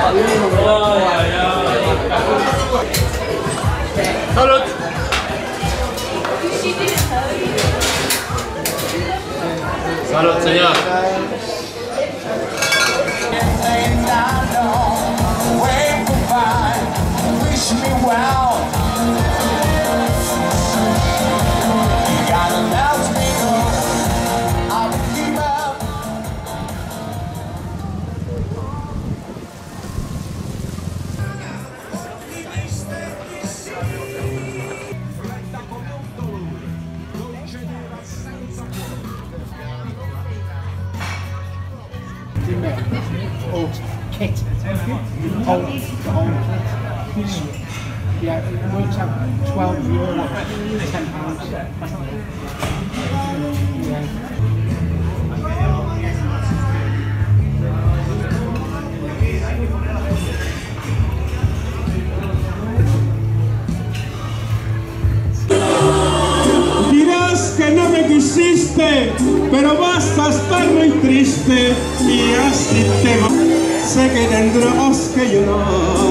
¡Salud! ¡Salud, señor! Old kit. Old kit. Yeah, it works out €12, £10. Yeah. Dirás que no me quisiste, pero vas a estar muy triste y así te va. Sé que tendrás que llorar.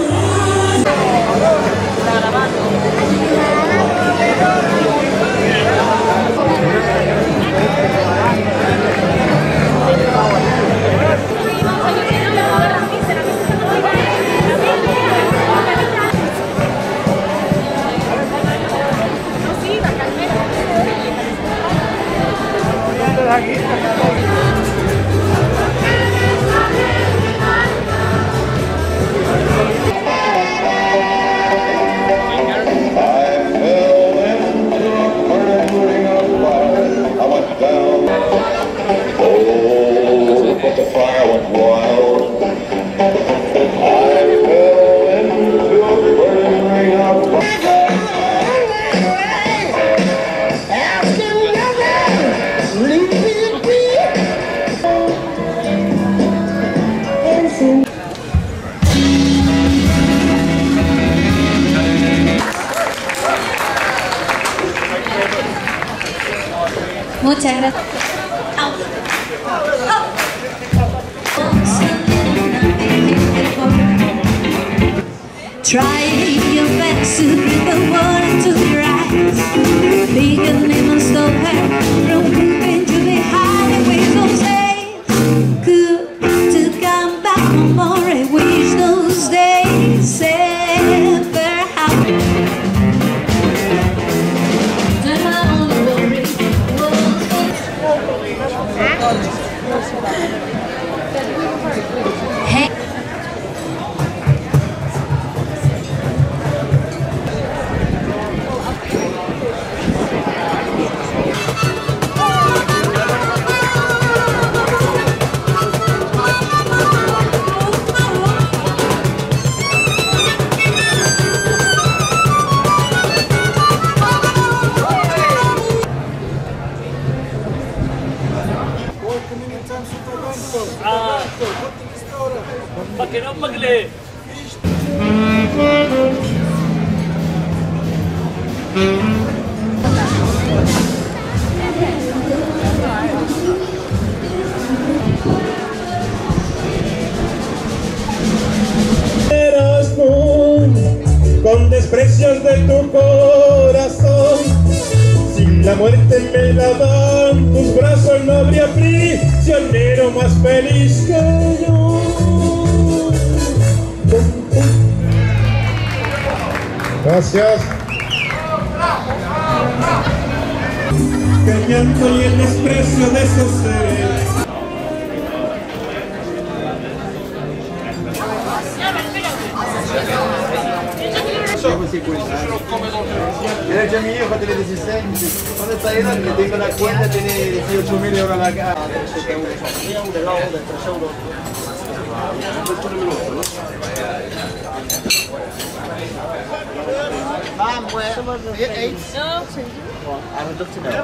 Muchas gracias. Try your best to bring the water to your eyes. Big and lemon stop her from moving to the highways of say good to come back no more. I wish those days ever happened. Para que no pague. Con desprecios de tu corazón, sin la muerte me la dan tus brazos, no habría prisionero más feliz que yo. Gracias. El llanto y el desprecio de esos seres. Era già mio, fate le resistenze. Quando stai là che tengo la cuenta tiene 18.000 euro alla gara. Mom, where? It ate. No, I would look to know.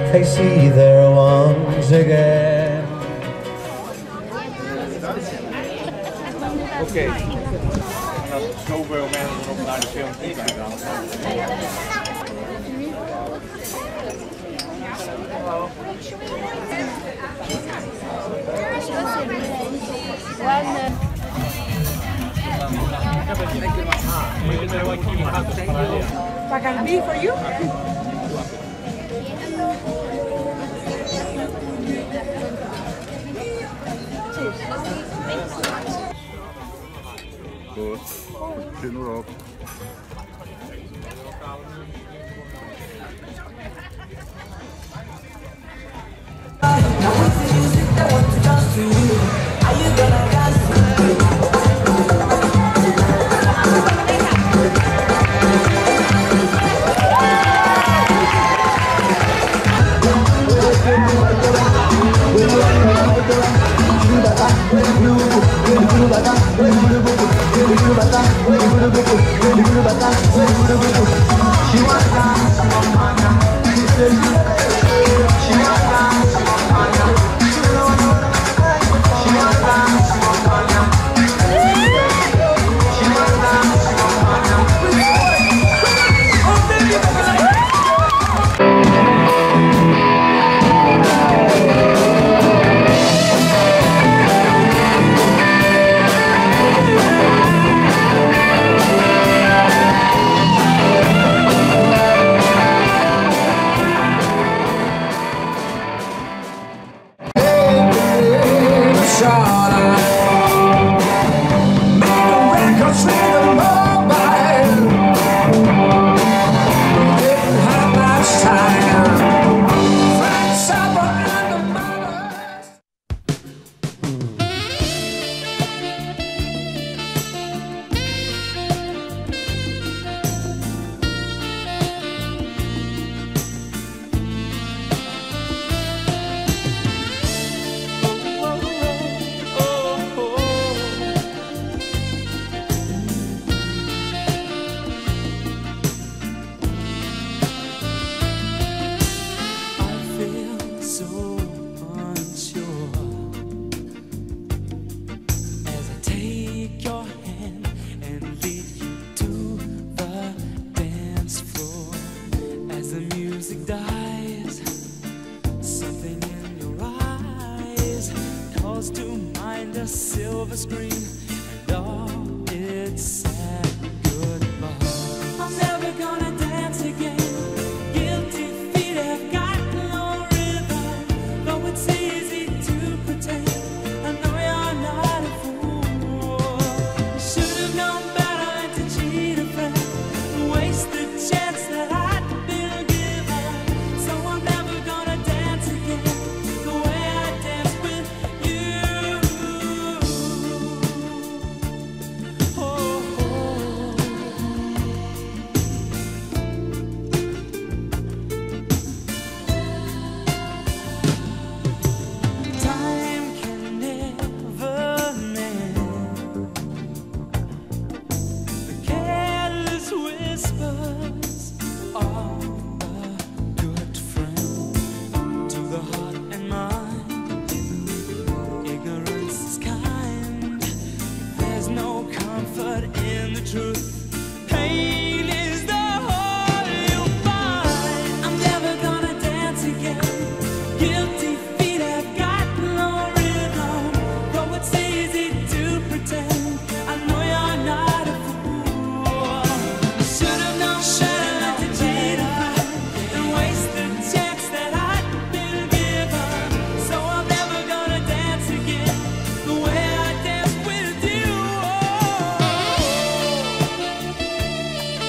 I see there once again. Oké. En als zoveel mensen op naar de film kijken dan. I can be for you. Goed. Zit nog op. Silver screen and all its sad goodbye. I'm never gonna dance again. Guilty feet have got no rhythm. Though it's easy to pretend, I know you're not a fool. You should have known better than to cheat a friend, waste the chance that I'd been given. So I'm never gonna dance again the way I danced with you. Truth, pain is the whole you'll find. I'm never gonna dance again. Guilty feet have got no rhythm. Though it's easy to pretend, I know you're not a fool. I should have known better than to cheat and waste the chance that I'd been given. So I'm never gonna dance again the way I danced with you.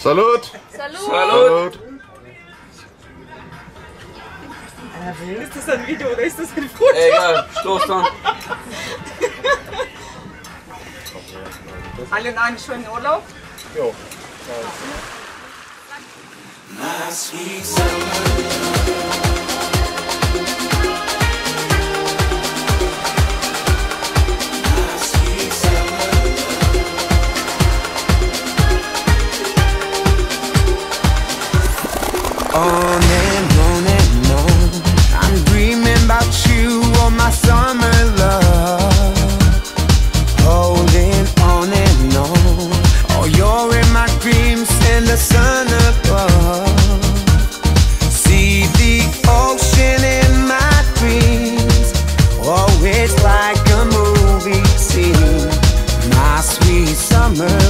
Salud! Salud! Ist das ein Video oder ist das ein Foto? Egal, Stoß dann. Alle in einen schönen Urlaub? Jo. On and on, I'm dreaming about you, oh my summer love. Holding on and on, oh you're in my dreams and the sun above. See the ocean in my dreams, oh it's like a movie scene. My sweet summer